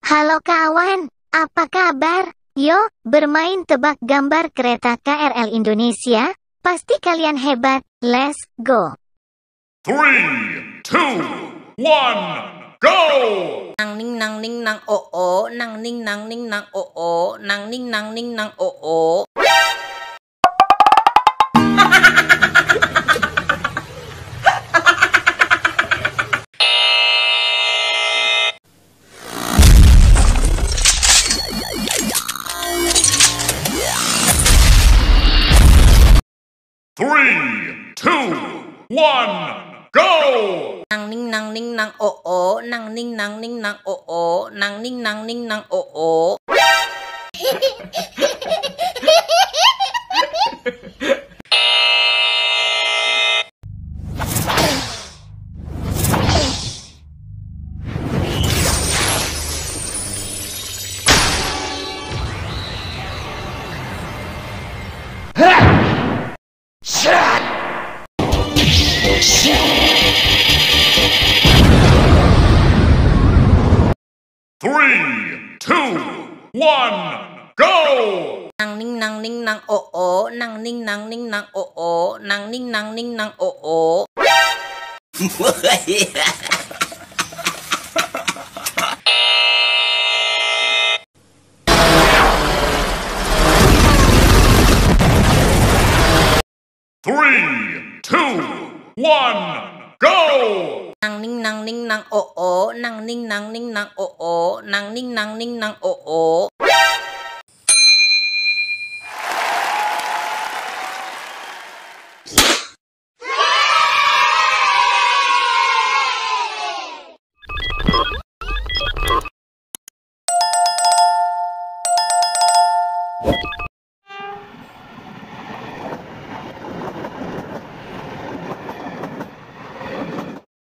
Halo kawan, apa kabar? Yuk, bermain tebak gambar kereta KRL Indonesia. Pasti kalian hebat. Let's go. 3, 2, 1, go! Nang ning nang ning nang oh oh, nang ning nang ning nang oh oh, nang ning nang ning nang oh oh. Three, two, one, go! Nang ning nang ning nang oh oh, nang ning nang ning nang oh oh, nang ning nang ning nang oh oh. Three, two, one, go! Nang ning nang ning nang oh oh, nang ning nang ning nang oh oh, nang ning nang ning nang oh oh. Three, two, one, go! Nang ning nang ning nang oh oh, nang ning nang ning nang oh oh, nang ning nang ning nang oh oh.